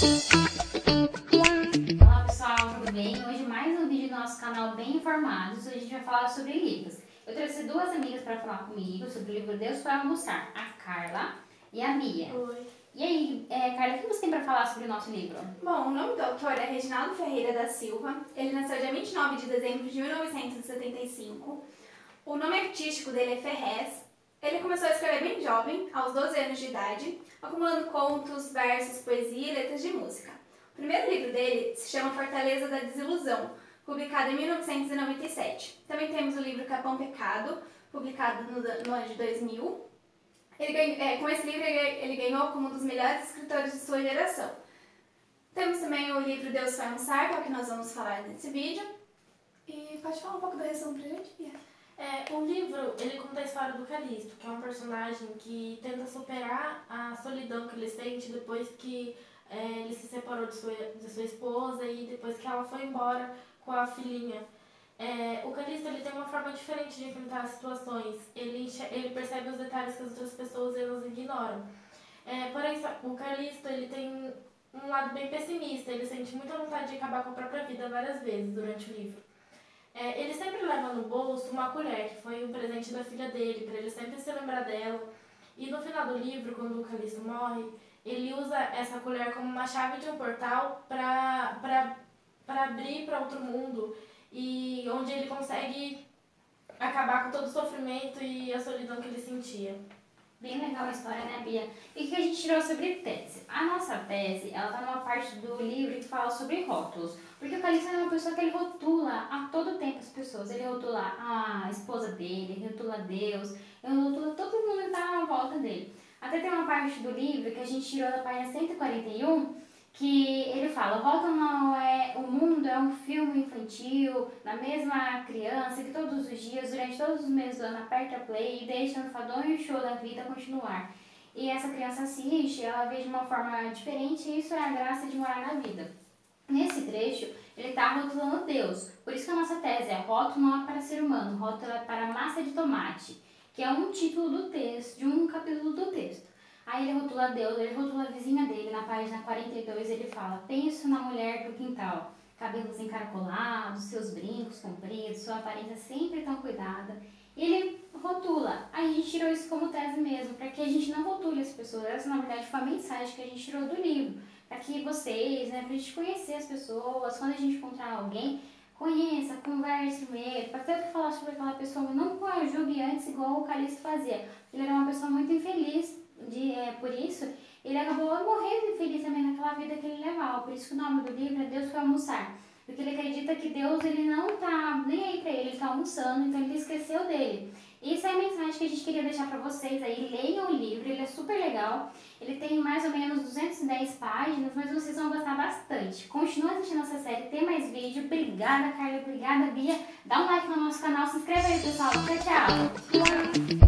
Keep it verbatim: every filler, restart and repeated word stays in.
Olá pessoal, tudo bem? Hoje mais um vídeo do nosso canal Bem Informados. Hoje a gente vai falar sobre livros. Eu trouxe duas amigas para falar comigo sobre o livro Deus Foi Almoçar, a Carla e a Bia. Oi. E aí, é, Carla, o que você tem para falar sobre o nosso livro? Bom, o nome do autor é Reginaldo Ferreira da Silva. Ele nasceu dia vinte e nove de dezembro de mil novecentos e setenta e cinco. O nome artístico dele é Ferrez. Ele começou a escrever bem jovem, aos doze anos de idade, acumulando contos, versos, poesia e letras de música. O primeiro livro dele se chama Fortaleza da Desilusão, publicado em mil novecentos e noventa e sete. Também temos o livro Capão Pecado, publicado no, no ano de dois mil. Ele ganhou, é, com esse livro ele, ele ganhou como um dos melhores escritores de sua geração. Temos também o livro Deus Foi Almoçar, que é o que nós vamos falar nesse vídeo. E pode falar um pouco do resumo pra gente, Bia? É, o livro, ele conta a história do Calisto, que é um personagem que tenta superar a solidão que ele sente depois que é, ele se separou de sua, de sua esposa e depois que ela foi embora com a filhinha. É, o Calisto, ele tem uma forma diferente de enfrentar as situações. Ele, ele percebe os detalhes que as outras pessoas elas ignoram. É, porém, o Calisto, ele tem um lado bem pessimista. Ele sente muita vontade de acabar com a própria vida várias vezes durante o livro. É, ele sempre leva no bolso uma colher, que foi um presente da filha dele, para ele sempre se lembrar dela. E no final do livro, quando o Calisto morre, ele usa essa colher como uma chave de um portal para abrir para outro mundo, e onde ele consegue acabar com todo o sofrimento e a solidão que ele sentia. Bem legal a história, né, Bia? E o que a gente tirou sobre tese? A nossa tese, ela tá numa parte do livro que fala sobre rótulos. Porque o Calisto é uma pessoa que ele rotula a todo tempo as pessoas. Ele rotula a esposa dele, ele rotula Deus, ele rotula todo mundo que tá à volta dele. Até tem uma parte do livro que a gente tirou da página cento e quarenta e um, que ele fala: o rótulo não é, o mundo é um filme infantil, da mesma criança que todos os dias, durante todos os meses do ano, aperta play e deixa o enfadonho show da vida continuar. E essa criança assiste, ela vê de uma forma diferente, e isso é a graça de morar na vida. Nesse trecho, ele está rotulando Deus. Por isso que a nossa tese é: rótulo não é para ser humano, rótulo é para massa de tomate, que é um título do texto, de um capítulo do texto. Aí ele rotula Deus, ele rotula a vizinha dele. Na página quarenta e dois ele fala: penso na mulher do quintal, cabelos encaracolados, seus brincos compridos, sua aparência sempre tão cuidada. E ele rotula. Aí a gente tirou isso como tese mesmo, para que a gente não rotule as pessoas. Essa, na verdade, foi a mensagem que a gente tirou do livro, para que vocês, né, pra gente conhecer as pessoas. Quando a gente encontrar alguém, conheça, converse primeiro, para ter o que falar sobre aquela pessoa, não julgue antes, igual o Calisto fazia. Ele era uma pessoa muito infeliz. De, é, por isso, ele acabou morrendo infeliz também naquela vida que ele levava. Por isso que o nome do livro é Deus Foi Almoçar. Porque ele acredita que Deus, ele não tá nem aí pra ele, ele tá almoçando, então ele esqueceu dele. Isso é a mensagem que a gente queria deixar pra vocês aí. Leiam o livro, ele é super legal. Ele tem mais ou menos duzentas e dez páginas, mas vocês vão gostar bastante. Continua assistindo nossa série, tem mais vídeo. Obrigada, Carla, obrigada, Bia. Dá um like no nosso canal, se inscreve aí, pessoal. Tchau, tchau.